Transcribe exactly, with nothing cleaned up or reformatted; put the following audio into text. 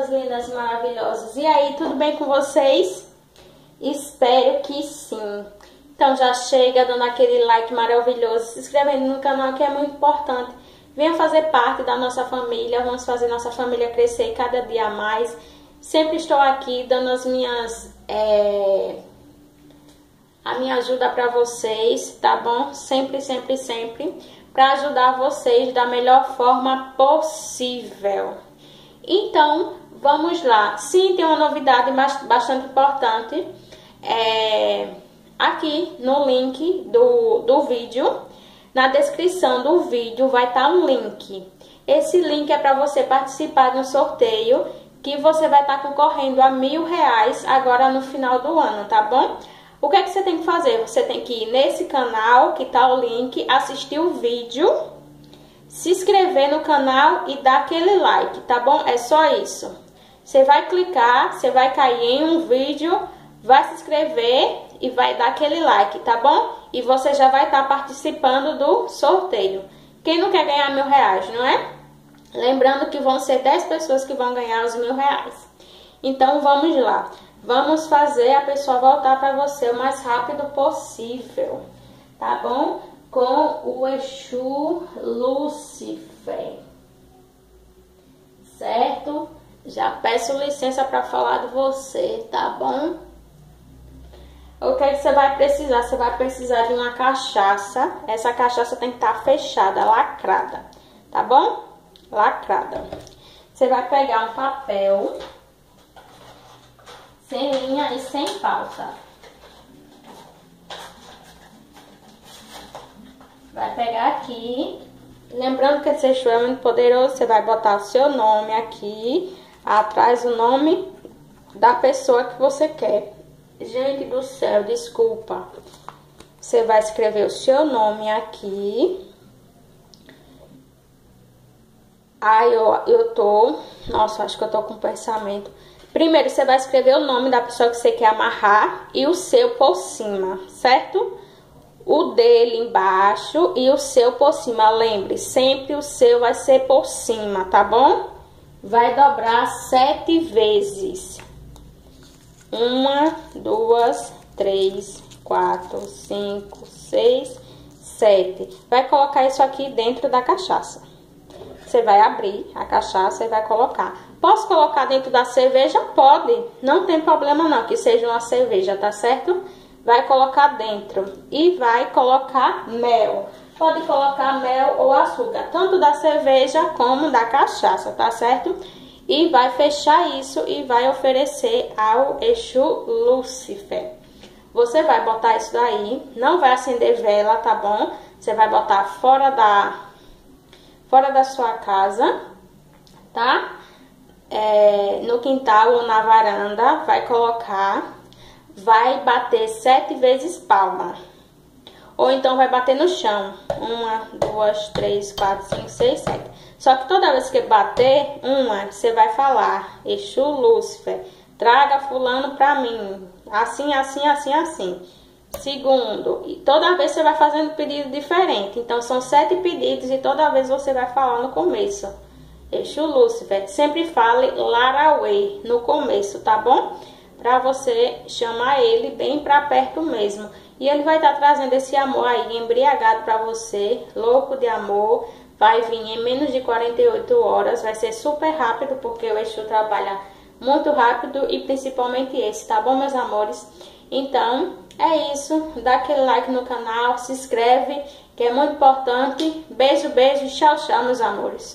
crianças lindas, maravilhosas. E aí, tudo bem com vocês? Espero que sim. Então já chega dando aquele like maravilhoso, se inscrevendo no canal, que é muito importante. Venha fazer parte da nossa família, vamos fazer nossa família crescer cada dia mais. Sempre estou aqui dando as minhas... É... a minha ajuda para vocês, tá bom? Sempre, sempre, sempre, para ajudar vocês da melhor forma possível. Então, vamos lá. Sim, tem uma novidade bastante importante. É, aqui no link do, do vídeo, na descrição do vídeo vai estar um link. Esse link é para você participar de um sorteio que você vai estar concorrendo a mil reais agora no final do ano, tá bom? O que é que você tem que fazer? Você tem que ir nesse canal, que tá o link, assistir o vídeo, se inscrever no canal e dar aquele like, tá bom? É só isso. Você vai clicar, você vai cair em um vídeo, vai se inscrever e vai dar aquele like, tá bom? E você já vai estar participando do sorteio. Quem não quer ganhar mil reais, não é? Lembrando que vão ser dez pessoas que vão ganhar os mil reais. Então, vamos lá. Vamos fazer a pessoa voltar para você o mais rápido possível, tá bom? Com o Exu Lúcifer, certo? Já peço licença para falar de você, tá bom? O que é que você vai precisar? Você vai precisar de uma cachaça. Essa cachaça tem que estar fechada, lacrada, tá bom? Lacrada. Você vai pegar um papel... sem linha e sem pauta. Vai pegar aqui. Lembrando que esse Exu é muito poderoso. Você vai botar o seu nome aqui. Atrás o nome da pessoa que você quer. Gente do céu, desculpa. Você vai escrever o seu nome aqui. Ai, eu, eu tô... Nossa, acho que eu tô com pensamento... Primeiro, você vai escrever o nome da pessoa que você quer amarrar e o seu por cima, certo? O dele embaixo e o seu por cima. Lembre, sempre o seu vai ser por cima, tá bom? Vai dobrar sete vezes. Uma, duas, três, quatro, cinco, seis, sete. Vai colocar isso aqui dentro da cachaça. Você vai abrir a cachaça e vai colocar. Posso colocar dentro da cerveja? Pode. Não tem problema não que seja uma cerveja, tá certo? Vai colocar dentro. E vai colocar mel. Pode colocar mel ou açúcar. Tanto da cerveja como da cachaça, tá certo? E vai fechar isso e vai oferecer ao Exu Lúcifer. Você vai botar isso daí. Não vai acender vela, tá bom? Você vai botar fora da... fora da sua casa, tá? É, no quintal ou na varanda, vai colocar, vai bater sete vezes palma. Ou então vai bater no chão. Uma, duas, três, quatro, cinco, seis, sete. Só que toda vez que bater uma, você vai falar: Exu Lúcifer, traga fulano pra mim. Assim, assim, assim, assim. Segundo, e toda vez você vai fazendo pedido diferente. Então são sete pedidos e toda vez você vai falar no começo. Exu Lúcifer, sempre fale Larauê no começo, tá bom? Pra você chamar ele bem pra perto mesmo. E ele vai estar tá trazendo esse amor aí embriagado pra você, louco de amor. Vai vir em menos de quarenta e oito horas, vai ser super rápido porque o Exu trabalha muito rápido e principalmente esse, tá bom, meus amores? Então, é isso. Dá aquele like no canal, se inscreve, que é muito importante. Beijo, beijo, tchau, tchau, meus amores.